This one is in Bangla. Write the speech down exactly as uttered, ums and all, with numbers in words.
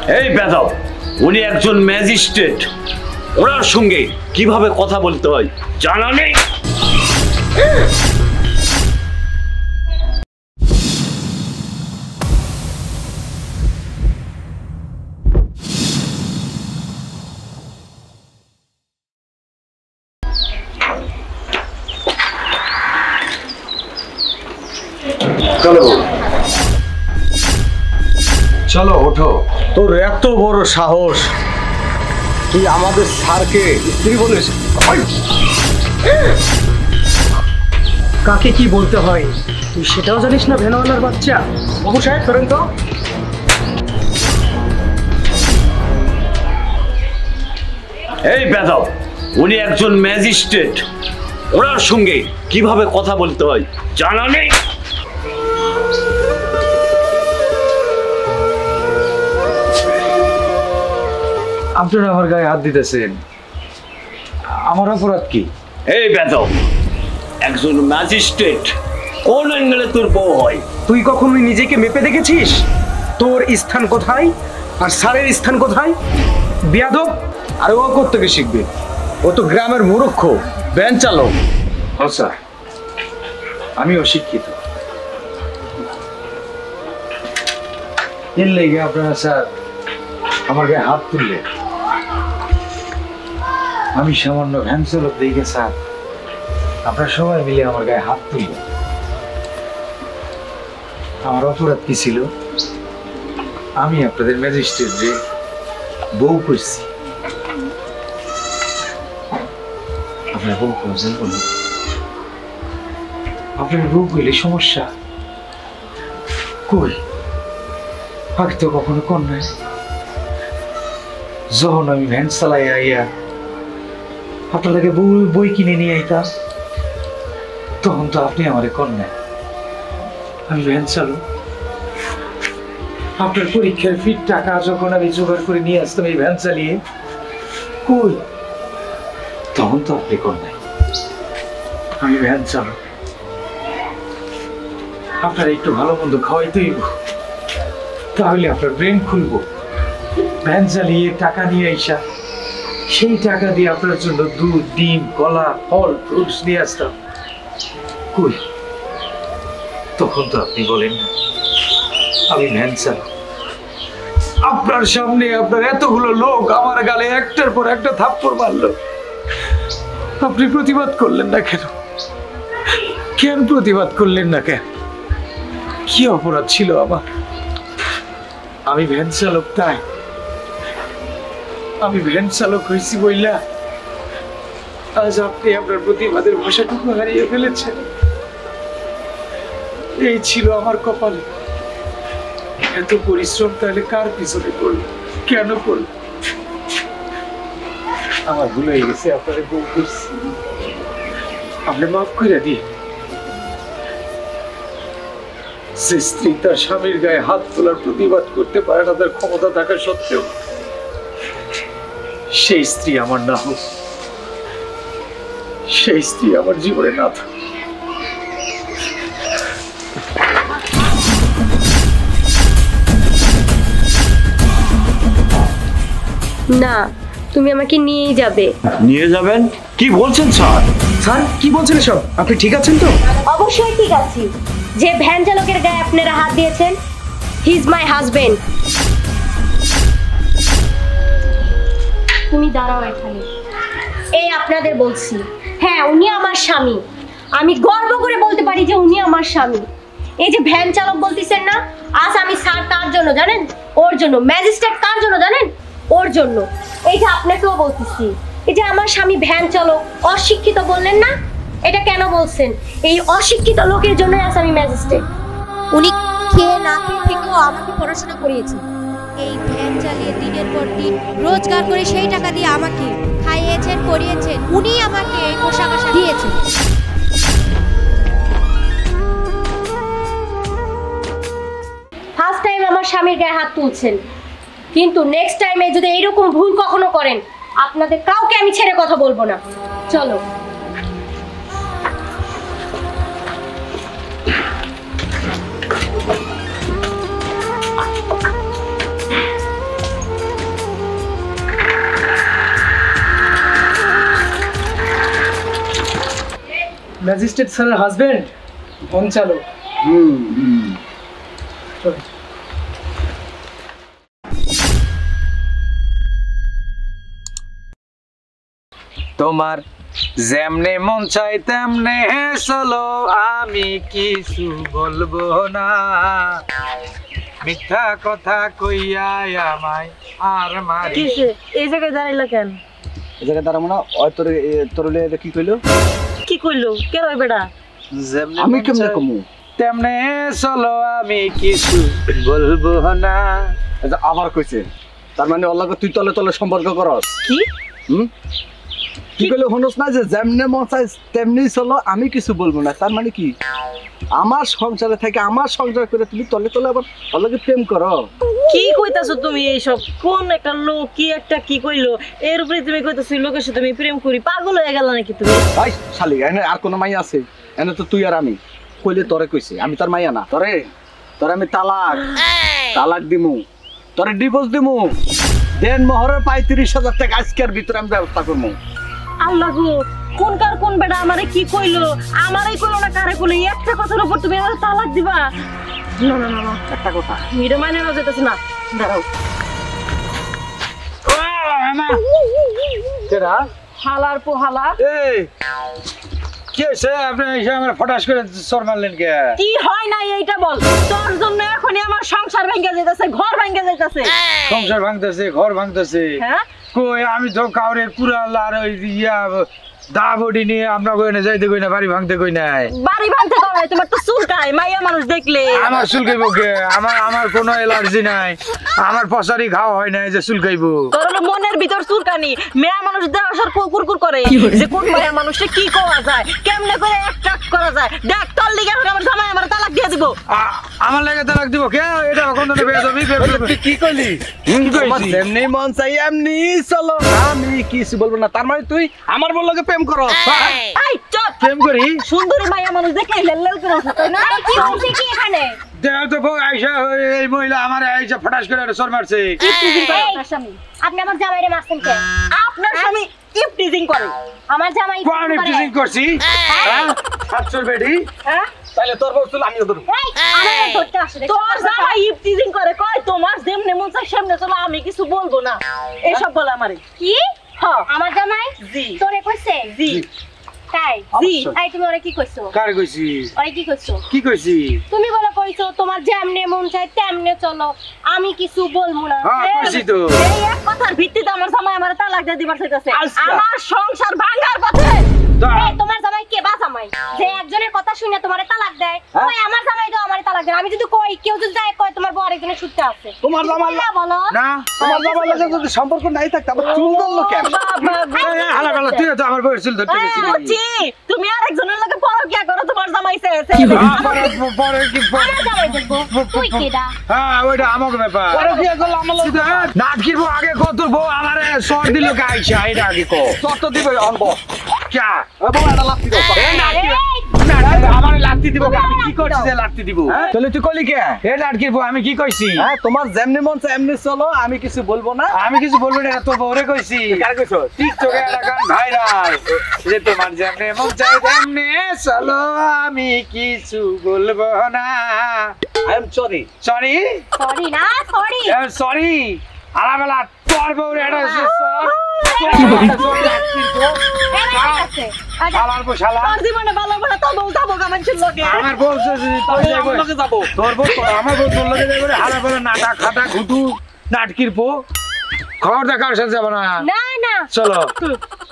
এই বেদব, উনি একজন ম্যাজিস্ট্রেট, ওনার সঙ্গে কিভাবে কথা বলতে হয় জানা নেই? চলো চলো ওঠো। তোর এত বড় সাহস, তুই আমাদের স্যারকে স্ত্রী বলিস? কাকে কি বলতে হয় তুই সেটাও জানিস না ভেনওয়ালার বাচ্চা? বাবু সাহেব করেন তো। এই বেদব, উনি একজন ম্যাজিস্ট্রেট, ওনার সঙ্গে কিভাবে কথা বলতে হয় জানা নেই? আপনারা আমার গায়ে হাত দিতেছেন, আমার অপরাধ কি? এই বেদব, একজন ম্যাজিস্ট্রেট কোন অ্যাঙ্গেলে তোর বউ হয়? তুই কখনো নিজেকে মেপে দেখেছিস তোর স্থান কোথায় আর স্যারের স্থান কোথায়? বেয়াদব। আর ও করতে শিখবে, ও তো গ্রামের মূর্খ ভ্যান চালক। ও স্যার, আমি অশিক্ষিত, এর লেগে আপনারা স্যার আমার গায়ে হাত তুললে। আমি সামান্য ভ্যান চালক দেখে স্যার আপনারা সবাই মিলে আমার গায়ে হাত তুললেন। আমার অপরাধ কি ছিল? আমি আপনাদের ম্যাজিস্ট্রেটে বউ করছি। আপনার বউ করছেন বলুন, আপনার বউ করলে সমস্যা কই? আগে তো কখনো কর নাই। যখন আমি ভ্যান চালাই আইয়া আপনাদেরকে বই বই কিনে নিয়ে আইতাম, তখন তো আপনি আমারে কর নাই। আমি ভ্যান চালু, আপনার পরীক্ষার ফির টাকা যখন আমি জোগাড় করে নিয়ে আসতাম এই ভ্যান চালিয়ে, কই তখন তো আপনি কর নাই। আমি ভ্যান চালু, আপনার একটু ভালো মন্দ খাওয়াইতেই, তাহলে আপনার ব্রেন খুলবো। ভ্যান চালিয়ে টাকা নিয়ে আইসা সেই টাকা দিয়ে আপনার জন্য দুধ, ডিম, কলা, ফল, ফ্রুটস নিয়ে আসতাম, কই তখন তো আপনি বলেন না আমি ভ্যান চালক। আপনার সামনে আপনার এতগুলো লোক আমার গালে একটার পর একটা থাপ্পড় মারলো, আপনি প্রতিবাদ করলেন না কেন? কেন প্রতিবাদ করলেন না কেন? কি অপরাধ ছিল আমার? আমি ভ্যান চালক, তাই আমি ভ্যান চালক হয়েছি বইলা আজ আপনি আপনার প্রতিবাদের ভাষাটুকু হারিয়ে ফেলেছেন। এই ছিল আমার কপালে। এত পরিশ্রম তাহলে কার পিছনে করল, কেন করল? আমার ভুল হয়ে গেছে, আপনারে বউ করছি, আপনি মাফ করে দিয়ে। যে স্ত্রী তার স্বামীর গায়ে হাত তোলার প্রতিবাদ করতে পারে না তার ক্ষমতা থাকা সত্ত্বেও, সেই স্ত্রী আমার না হোক, সেই স্ত্রী আমার জীবনে না থাক। না, তুমি আমাকে নিয়েই যাবে। নিয়ে যাবেন? কি বলছেন স্যার? স্যার কি বলছেন এসব? আপনি ঠিক আছেন তো? অবশ্যই ঠিক আছি। যে ভ্যান চালকের গায়ে আপনারা হাত দিয়েছেন, হি ইজ মাই হাজবেন্ড। তুমি দাঁড়াও এখানে। এই আপনাদের বলছি, হ্যাঁ উনি আমার স্বামী। আমি গর্ব করে বলতে পারি যে উনি আমার স্বামী। এই যে ভ্যান চালক বলতেছেন না, আজ আমি স্যার কার জন্য জানেন? ওর জন্য। ম্যাজিস্ট্রেট কার জন্য জানেন? ওর জন্য। এই যে আপনাকেও বলতেছি, এই যে আমার স্বামী ভ্যান চালক, অশিক্ষিত বললেন না, এটা কেন বলছেন? এই অশিক্ষিত লোকের জন্যই আজ আমি ম্যাজিস্ট্রেট। উনি খেয়ে না খেয়ে থেকেও আমাকে পড়াশোনা করিয়েছেন। এই ভ্যান চালিয়ে দিনের পর দিন রোজগার করে সেই টাকা দিয়ে আমাকে খাইয়েছেন, পরিয়েছেন। উনি আমাকে এই পোশাক আশাক দিয়েছেন। ফার্স্ট টাইম আমার স্বামীর গায়ে হাত তুলছেন, কিন্তু নেক্সট টাইমে যদি এইরকম ভুল কখনো করেন, আপনাদের কাউকে আমি ছেড়ে কথা বলবো না। চলো। ম্যাজিস্ট্রেট স্যারের হাজবেন্ড ভ্যান চালক। হুম হুম চলো। তোমার যেমনে মন চাই তেমনে চলো, আমি কিছু বলবো না। মিথ্যা কথা কইয়া আমায় আর মারি। কিসে এই জায়গায় দাঁড়াইলো কেন? এই জায়গায় দাঁড়াবো না। ওই তোর তোর এটা কি কইলো? কি কইলো কে রই বেটা? যেমনে আমি মন কেমনে চাই কমু? তেমনে চলো, আমি কিছু বলবো না। এটা আবার কইছে, তার মানে ওর লগে তুই তলে তলে সম্পর্ক করস? কি হুম কি কইলো হনস না যে যেমনে মন চাই তেমনি চলো, আমি কিছু বলবো না। তার মানে কি আমার সংসারে থেকে আমার সংসার করে তুমি তলে তলে আবার ওর লগে প্রেম করো? কি কইতাছো তুমি এইসব? কোন একটা লোক কি একটা কি কইলো এর উপরে তুমি কইতাছো লোকের সাথে আমি প্রেম করি? পাগল হয়ে গেল নাকি তুমি? ভাই শালি এনে আর কোন মাইয়া আছে? এনে তো তুই আর আমি। কইলে তোরে কইছে, আমি তার মাইয়া না। তোরে তোরে আমি তালাক তালাক দিমু, তোরে ডিভোর্স দিমু। দেন মোহরের পঁয়ত্রিশ হাজার টাকা আজকের ভিতরে আমি ব্যবস্থা করবো। আল্লাহ গো, কোন কার কোন বেটা আমারে কি কইলো? আমারই কইলো না কারে কইলো? একটা কথার উপর তুমি আমার তালাক দিবা? না না না না, একটা কথা, এটা মানে না যেতেছে না। দাঁড়াও, কেডা? হালার পোহালা। এই কি হইছে? আপনি এসে আমার ফটাস করে চর মারলেন কে? কি হয় না এইটা বল। তোর জন্য এখনই আমার সংসার ভেঙে যাইতাছে, ঘর ভেঙে যাইতাছে। সংসার ভাঙতেছে, ঘর ভাঙতেছে। হ্যাঁ, কই আমি তো কাউরে কুড়াল আর ওই ইয়া দা বডি নিয়ে আমরা কইনা যাইতে কই না, বাড়ি ভাঙতে কই নাই। বাড়ি ভাঙতে পারবে? তোমার তো চুলকায়, মাইয়া মানুষ দেখলে। আমার চুলকাইবো কে? আমার আমার কোনো অ্যালার্জি নাই, আমার পছারি খাওয়া হয় নাই যে চুলকাইবো। তোর হলো মনের ভিতর চুলকানি। মেয়া মানুষ দেহ সর কুকুর করে যে কোন মাইয়া মানুষে কি করা যায়, কেমনে করে অ্যাট্রাক্ট করা যায়। দেখ তোর লিগে এখন আমার জামাই আমার তালাক দিয়ে দিব। আ- আমার লাগে তালাক দিব কে? এটা কোন দিনে বেয়া যাবি? তুই কি কইলি? কি কইছি? আমার যেমনি মন চাই এমনি চলো, আমি কিছু বলবো না। তার মানে তুই আমার বল লগে প্রেম করস? এই চুপ! প্রেম করি? সুন্দরী মাইয়া মানুষ দেখে লেল করে ওঠে, তাই না? এই কি হচ্ছে কি এখানে? দেখ তো বউ আইসা এই মহিলা আমার আইসা ফটাস করে একটা চর মারছে। আপনার স্বামী আপনি আমার জামাইরে মারছেন কেন? আপনার স্বামী ইফ টিজিং করে। আমার জামাই কি কোন করে? টিচিং করছি? হ্যাঁ সাতশোর বেডি। হ্যাঁ, তাইলে তোর বউ চল আমিও ধরব। এই আমার ধরতে আসে রে। তোর জামাই ইফ টিজিং করে, কয় তোমার যেমনে মন চায় সেমনে চলো, আমি কিছু বলবো না। এসব বলে আমারে। কি? হ্যাঁ, আমার জামাই জি তোরে কইছে? জি তাই? জি। এই তুমি ওরে কি কইছো? কার কইছি? ওরে কি কইছো? কি কইছি? তুমি বলে কইছো তোমার যেমনে মন চায় তেমনে চলো, আমি কিছু বলবো না। হ্যাঁ কইছি তো। এই এক কথার ভিত্তিতে আমার জামাই আমার তালাক দিয়ে দিবার চাইতেছে। আচ্ছা। আমার সংসার ভাঙার পথে। তা- এই তোমার জামাই কে বা জামাই যে একজনের কথা শুনে তোমারে তালাক দেয়? হ্যাঁ? ওই আমার জামাই তো আমারে তালাক দেয়। আমি যদি কই কেউ যদি যায় কয় তোমার বউ আরেকজনের সুখতে আছে, তোমার জামাই না বলো? না তোমার জামাই লগে যদি সম্পর্ক নাই থাকতে আমার চুল ধরলো কেন? এই, এই, হালা কালা তুই তো আমার বউয়ের চুল ধরতে গেছিলি। বুঝছি, তুমি আরেকজনের লগে পরকিয়া করো, তোমার জামাই চেয়েছে। হ্যাঁ, পরে পরে কি আমার জামাই দেখবো তুই কেডা? হ্যাঁ ওইটা আমাকে ব্যাপার। পরে বিয়ে করলে আমার লগে নাটকির বউ আগে কত বউ আমার সর দিল গাইছা, এটা আগে কো চট দিব অনব। ক্যা এ বউ এটা লাত্তি দাও। এ নাটকি এই, নাটকি আমার লাত্তি দিব কে? আমি কি করছি যে লাত্তি দিব? হ্যাঁ? তাহলে তুই কইলি কে? এ নাটকির বউ আমি কি কইছি? হ্যাঁ তোমার যেমনি মন চাই এমনি চলো, আমি কিছু বলবো না। আমি কিছু বলবো না, তোর বউরে কইছি। কার কইছো? টিকটকে একটা গান ভাইরাল যে তোমার যেমনে মন চাই তেমনে চলো, আমি কিছু বলবো না। I am sorry. Sorry sorry না সরি। সরি আলাবেলা তোর বউরে এটা শালার বউ শালা তোর জীবনে ভালো বলে তো বউ যাবো গামানছির লগে। আমার বউ তোর আমার লগে যাবো। তোর বউ তোর আমার বউ তোর লগে যাবে হালা বলে নাটা খাটা ঘুটু নাটকির বউ খবর দেখার সাথে যাবো না। না না চলো